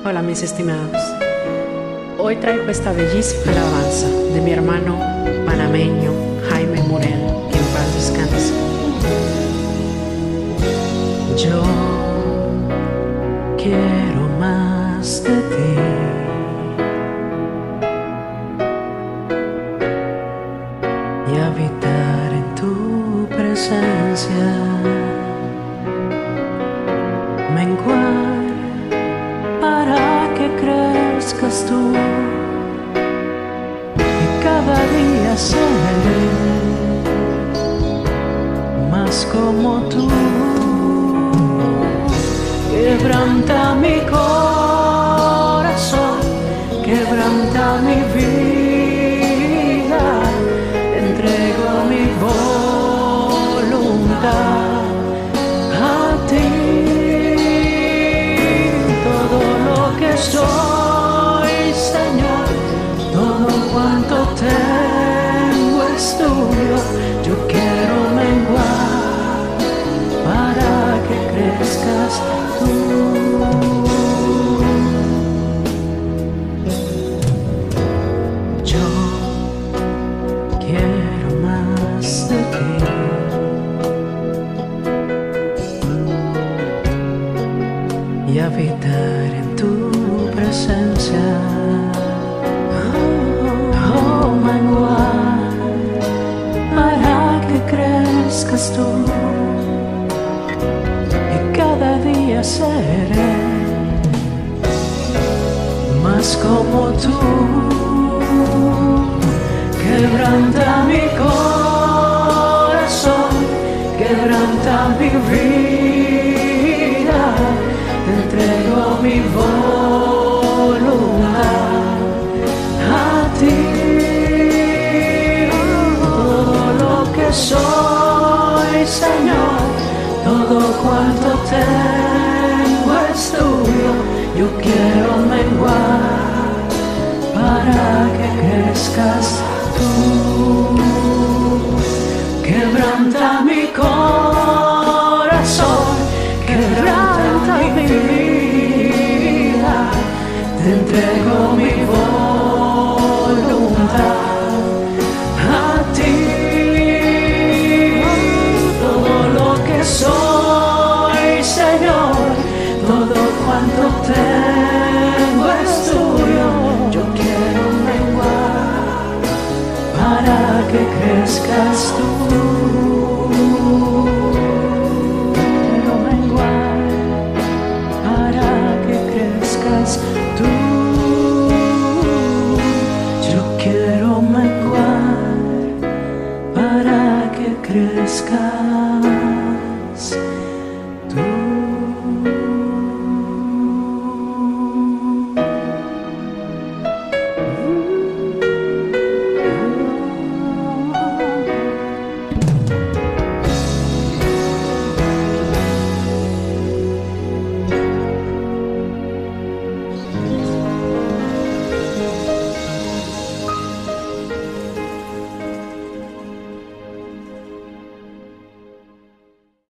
Hola mis estimados, hoy traigo esta bellísima alabanza de mi hermano panameño Jaime Morel, que en paz descanse. Yo quiero más de ti, y habitar en tu presencia, menguar para que crezcas tú, y cada día seré más como tú. Quebranta mi corazón, quebranta mi vida, entrego mi voluntad a ti. Todo lo que soy, Señor, todo cuanto tengo es tuyo. Yo quiero menguar para que crezcas tú. Yo quiero más de ti, y habitar en tu presencia. Oh, menguar para que crezcas tú, y cada día seré más como tú. Quebranta mi corazón, quebranta mi vida, te entrego mi voluntad a ti. Todo lo que soy, Señor, todo cuanto tengo es tuyo. Yo quiero menguar para que crezcas tú. Quebranta mi corazón, quebranta mi vida, te entrego mi voluntad a ti. Todo lo que soy, Señor, todo cuanto tengo es tuyo. Yo quiero menguar para que crezcas tú. Quiero menguar para que crezcas tú. Yo quiero menguar para que crezcas